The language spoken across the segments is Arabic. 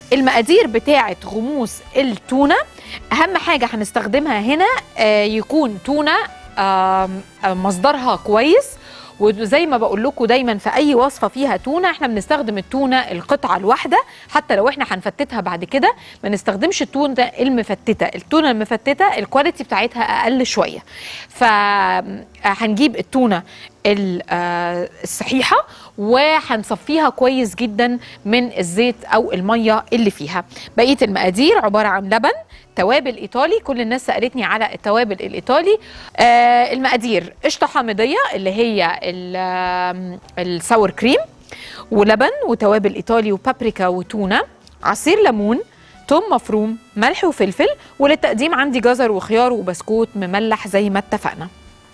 المقادير بتاعه غموس التونه، اهم حاجه هنستخدمها هنا يكون تونه مصدرها كويس. وزي ما بقول لكم دايما في اي وصفه فيها تونه احنا بنستخدم التونه القطعه الواحده، حتى لو احنا هنفتتها بعد كده ما نستخدمش التونه المفتته. التونه المفتته الكواليتي بتاعتها اقل شويه، فهنجيب التونه الصحيحه وهنصفيها كويس جدا من الزيت او الميه اللي فيها. بقيه المقادير عباره عن لبن، توابل ايطالي، كل الناس سالتني على التوابل الايطالي. المقادير قشطه حامضيه اللي هي الساور كريم، ولبن وتوابل ايطالي وبابريكا وتونه، عصير ليمون، توم مفروم، ملح وفلفل، وللتقديم عندي جزر وخيار وبسكوت مملح زي ما اتفقنا.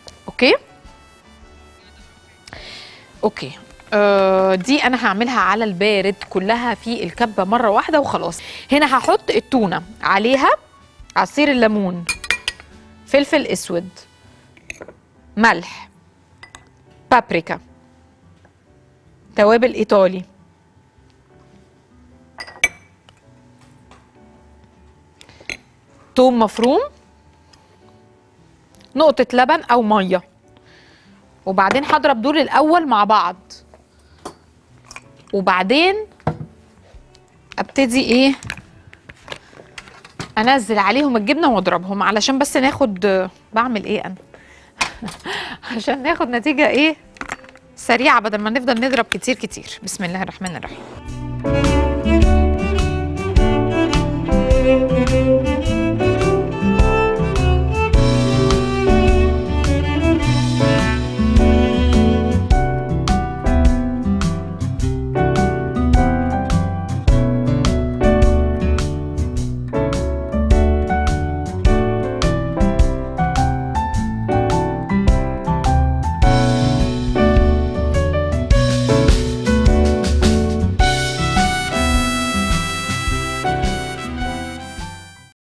اوكي دي انا هعملها على البارد كلها في الكبه مره واحده وخلاص. هنا هحط التونه، عليها عصير الليمون، فلفل اسود، ملح، بابريكا، توابل ايطالي، توم مفروم، نقطه لبن او ميه، وبعدين هضرب دول الاول مع بعض وبعدين ابتدي انزل عليهم الجبنه واضربهم علشان بس ناخد بعمل انا عشان ناخد نتيجه سريعه بدل ما نفضل نضرب كتير كتير. بسم الله الرحمن الرحيم.